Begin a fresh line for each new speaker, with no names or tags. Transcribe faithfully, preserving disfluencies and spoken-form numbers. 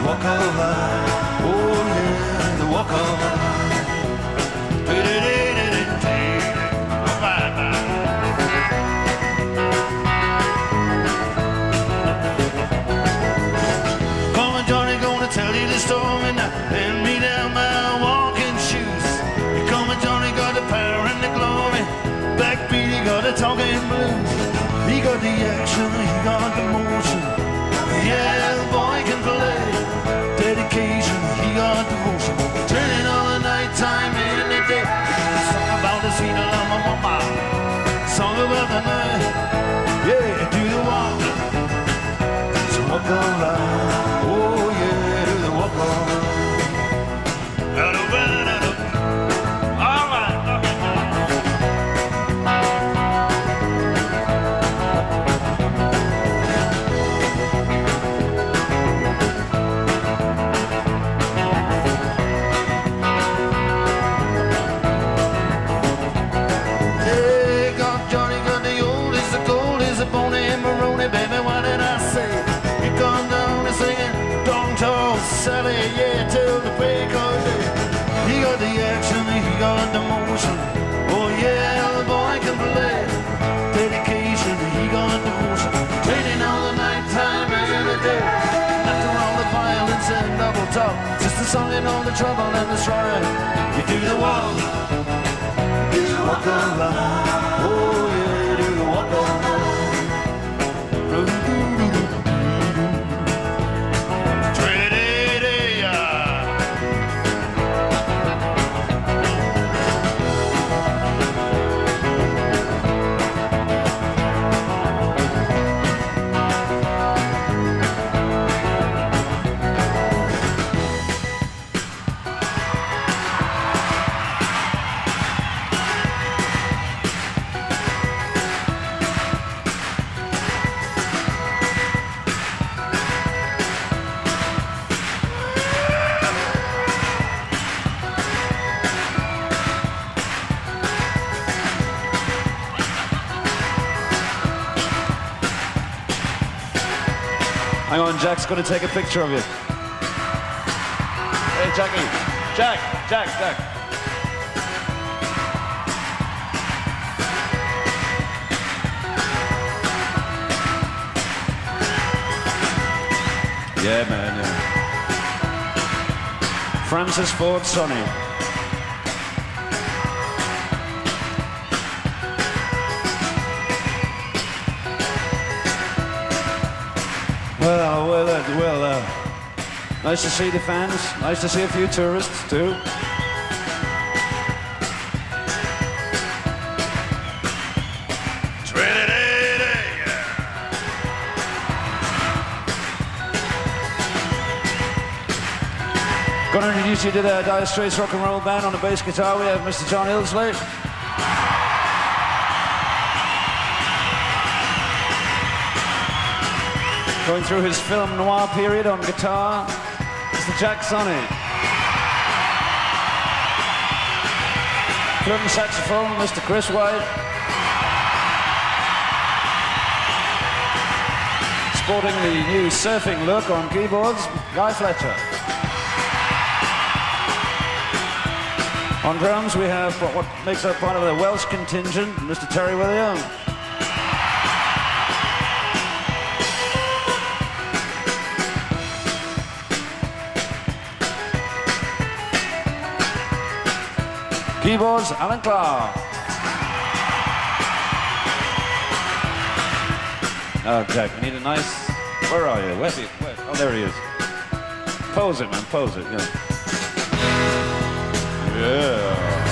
walk of life. Oh yeah, the walk of life. Come on, Johnny, gonna tell you the story now. Hand me down my walking shoes. Come on, Johnny, got the power and the glory. Backbeat, he got the talking blues. He got the action, he got the motion. Yeah, the boy can play. Dedication, he got devotion. Turning on the night time in the day. Song about the sweet love of mama. Song about the night. Yeah, do the walk. So walk on life. Oh yeah, do the walk on life. All right. Baby, what did I say? You come down and singing, don't talk, Sally, yeah, till the break of day. He got the action, he got the motion. Oh yeah, the boy can play. Dedication, he got devotion. Training all the night time and the day. After all the violence and double talk, just the song and all the trouble and the strife. You do the walk, do the walk of life. Oh yeah, do the walk of life. Hang on, Jack's going to take a picture of you. Hey, Jackie. Jack, Jack, Jack. Yeah, man, yeah. Francis Ford Sonny. Well, well, uh, well, uh, nice to see the fans. Nice to see a few tourists, too. Gonna introduce you to the Dire Straits Rock and Roll Band. On the bass guitar, we have Mister John Illsley. Going through his film noir period on guitar, Mister Jack Sonny. Flute and saxophone, Mister Chris White. Sporting the new surfing look on keyboards, Guy Fletcher. On drums, we have what makes up part of the Welsh contingent, Mister Terry Williams. Keyboards, Alan Clark. Oh, Jack, we need a nice... Where are you? Where's he? Where? Oh, there he is. Pose it, man, pose it, yeah. Yeah.